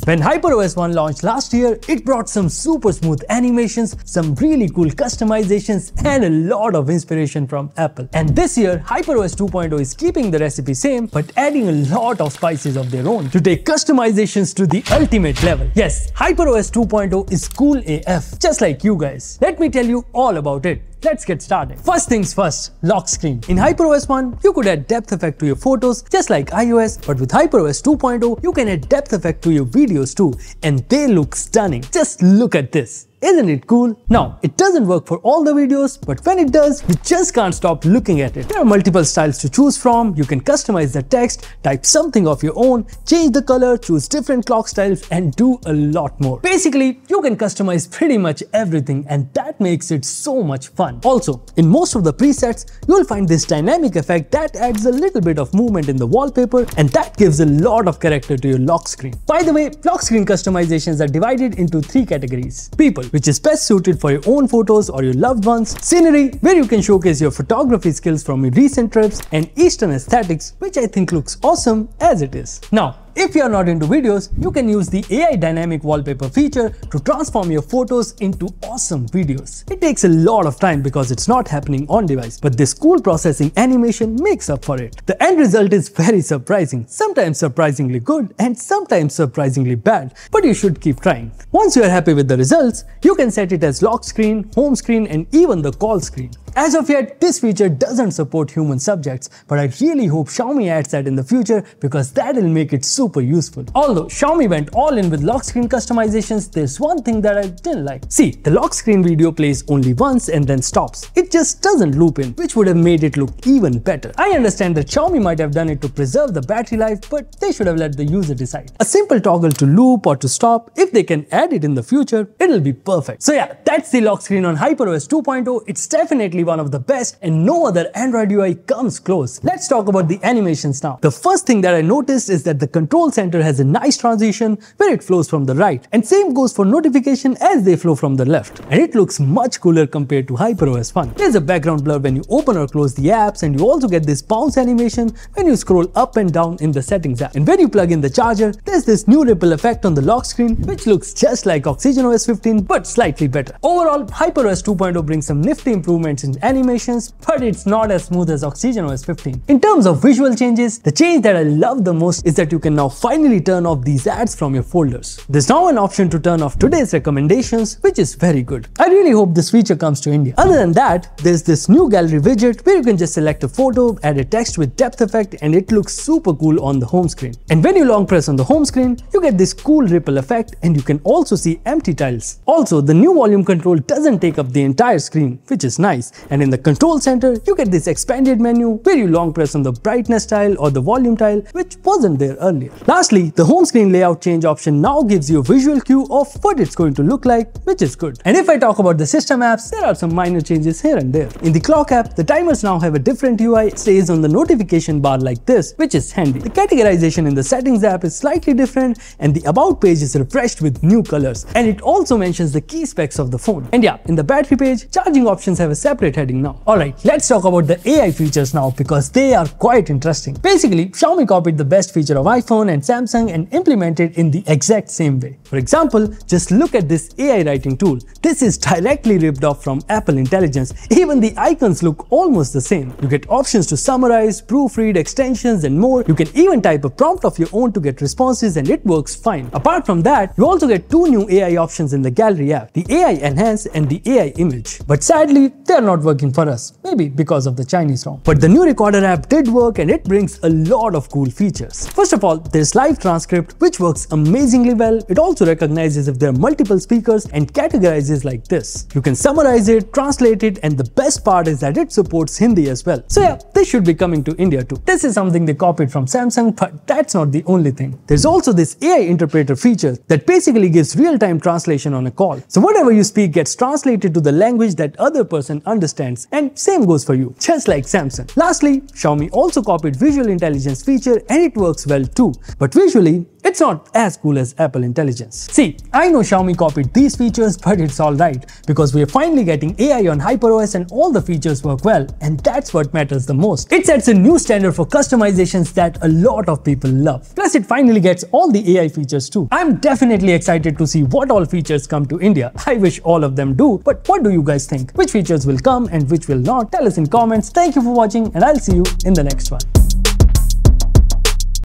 When HyperOS 1 launched last year, it brought some super smooth animations, some really cool customizations, and a lot of inspiration from Apple. And this year, HyperOS 2.0 is keeping the recipe same, but adding a lot of spices of their own to take customizations to the ultimate level. Yes, HyperOS 2.0 is cool AF, just like you guys. Let me tell you all about it. Let's get started. First things first, lock screen. In HyperOS 1, you could add depth effect to your photos just like iOS, but with HyperOS 2.0, you can add depth effect to your videos too, and they look stunning. Just look at this. Isn't it cool? Now, it doesn't work for all the videos, but when it does, you just can't stop looking at it. There are multiple styles to choose from. You can customize the text, type something of your own, change the color, choose different clock styles, and do a lot more. Basically, you can customize pretty much everything, and that makes it so much fun. Also, in most of the presets, you'll find this dynamic effect that adds a little bit of movement in the wallpaper, and that gives a lot of character to your lock screen. By the way, lock screen customizations are divided into 3 categories. People, which is best suited for your own photos or your loved ones. Scenery, where you can showcase your photography skills from your recent trips. And Eastern aesthetics, which I think looks awesome as it is. Now, if you are not into videos, you can use the AI Dynamic Wallpaper feature to transform your photos into awesome videos. It takes a lot of time because it's not happening on device, but this cool processing animation makes up for it. The end result is very surprising, sometimes surprisingly good and sometimes surprisingly bad, but you should keep trying. Once you are happy with the results, you can set it as lock screen, home screen, and even the call screen. As of yet, this feature doesn't support human subjects, but I really hope Xiaomi adds that in the future because that'll make it super useful. Although Xiaomi went all in with lock screen customizations, there's one thing that I didn't like. See, the lock screen video plays only once and then stops. It just doesn't loop in, which would have made it look even better. I understand that Xiaomi might have done it to preserve the battery life, but they should have let the user decide. A simple toggle to loop or to stop, if they can add it in the future, it'll be perfect. So yeah, that's the lock screen on HyperOS 2.0. It's definitely one of the best and no other Android UI comes close. Let's talk about the animations now. The first thing that I noticed is that the control center has a nice transition where it flows from the right, and same goes for notification as they flow from the left, and it looks much cooler compared to HyperOS 1. There's a background blur when you open or close the apps, and you also get this bounce animation when you scroll up and down in the settings app. And when you plug in the charger, there's this new ripple effect on the lock screen which looks just like OxygenOS 15 but slightly better. Overall, HyperOS 2.0 brings some nifty improvements in animations, but it's not as smooth as OxygenOS 15. In terms of visual changes, the change that I love the most is that you can now finally turn off these ads from your folders. There's now an option to turn off today's recommendations, which is very good. I really hope this feature comes to India. Other than that, there's this new gallery widget where you can just select a photo, add a text with depth effect, and it looks super cool on the home screen. And when you long press on the home screen, you get this cool ripple effect, and you can also see empty tiles. Also, the new volume control doesn't take up the entire screen, which is nice. And in the control center, you get this expanded menu where you long press on the brightness tile or the volume tile, which wasn't there earlier. Lastly, the home screen layout change option now gives you a visual cue of what it's going to look like, which is good. And if I talk about the system apps, there are some minor changes here and there. In the clock app, the timers now have a different UI. It stays on the notification bar like this, which is handy. The categorization in the settings app is slightly different, and the about page is refreshed with new colors. And it also mentions the key specs of the phone. And yeah, in the battery page, charging options have a separate heading now. Alright, let's talk about the AI features now because they are quite interesting. Basically, Xiaomi copied the best feature of iPhone and Samsung and implemented in the exact same way. For example, just look at this AI writing tool. This is directly ripped off from Apple Intelligence. Even the icons look almost the same. You get options to summarize, proofread, extensions, and more. You can even type a prompt of your own to get responses, and it works fine. Apart from that, you also get 2 new AI options in the gallery app, the AI Enhance and the AI Image. But sadly, they are not working for us, maybe because of the Chinese ROM. But the new Recorder app did work, and it brings a lot of cool features. First of all, there's live transcript, which works amazingly well. It also recognizes if there are multiple speakers and categorizes like this. You can summarize it, translate it, and the best part is that it supports Hindi as well. So yeah, this should be coming to India too. This is something they copied from Samsung, but that's not the only thing. There's also this AI interpreter feature that basically gives real-time translation on a call. So whatever you speak gets translated to the language that other person understands, and same goes for you, just like Samsung. Lastly, Xiaomi also copied visual intelligence feature, and it works well too. But visually, It's not as cool as Apple Intelligence. See, I know Xiaomi copied these features, but it's alright because we're finally getting AI on HyperOS and all the features work well, and that's what matters the most. It sets a new standard for customizations that a lot of people love. Plus, it finally gets all the AI features too. I'm definitely excited to see what all features come to India. I wish all of them do, but what do you guys think? Which features will come and which will not? Tell us in comments. Thank you for watching, and I'll see you in the next one.